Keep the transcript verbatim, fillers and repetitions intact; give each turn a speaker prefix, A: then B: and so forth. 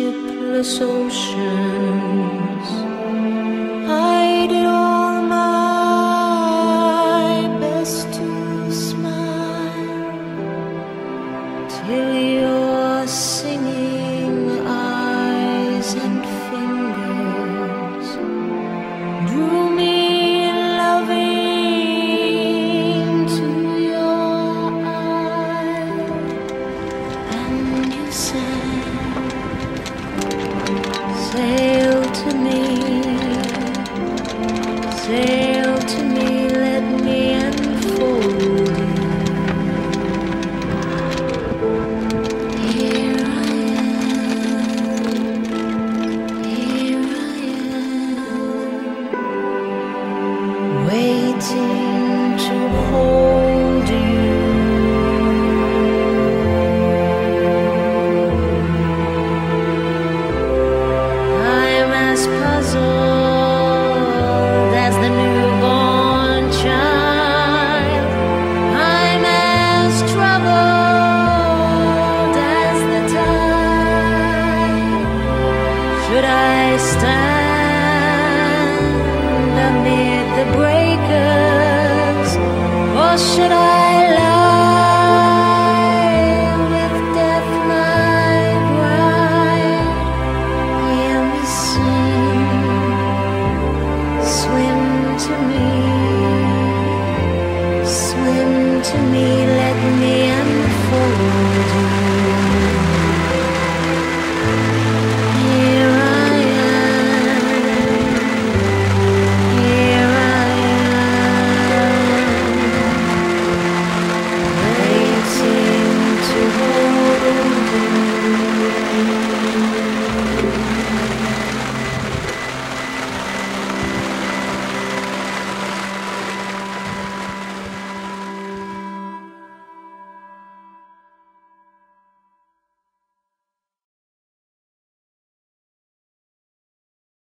A: shipless oceans. I did all my best to smile till your singing eyes and fingers drew me loving to your eye, and you sang, sail to me, sail to me, let me enfold you. Here I am, here I am, waiting to hold you. I'm as puzzled as the newborn child. I'm as troubled as the tide. Should I stand amid the breakers, or should I